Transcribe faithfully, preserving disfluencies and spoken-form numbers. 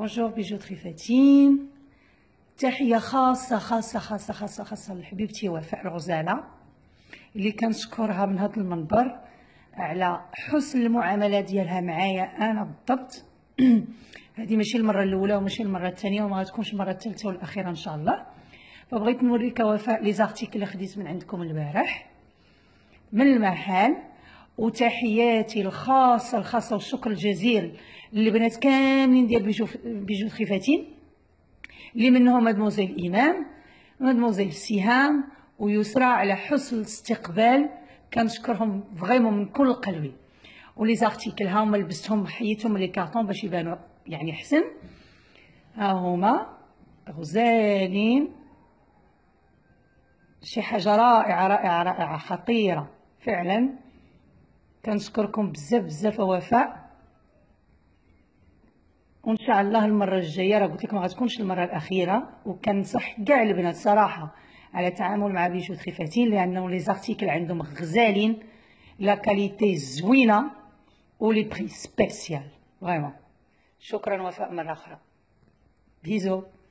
بونجور بيجوتري فاتين. تحية خاصة خاصة خاصة خاصة خاصة لحبيبتي وفاء الغزالة اللي كنشكرها من هذا المنبر على حسن المعاملة ديالها معايا أنا بالضبط. هذه ماشي المرة الأولى وماشي المرة الثانية وما غتكونش المرة الثالثة والأخيرة إن شاء الله. فبغيت نوريك وفاء لي زارتيكل اللي خديت من عندكم البارح من المحل، وتحياتي الخاصة الخاصة والشكر الجزيل للبنات كاملين ديال بيجوتري فاتين اللي منهم مادموزيل إيمان مادموزيل سهام ويسرى على حسن الاستقبال. كنشكرهم فريمون من كل قلبي. ولي زارتيكل ها هما لبستهم حيتهم لي كارطون باش يبانوا يعني حسن. ها هما غزالين، شي حاجه رائعه رائعه رائعه خطيره فعلا. كنشكركم بزاف بزاف وفاء، وان شاء الله المره الجايه راه قلت لكم ما غتكونش المره الاخيره. وكنصح كاع البنات صراحه على التعامل مع بيجوتري فاتين لانه لي زارتيكل عندهم غزالين، لا كاليتي زوينه ولي بري سبيسيال فريمون. شكرا وفاء مره اخرى. بيزو.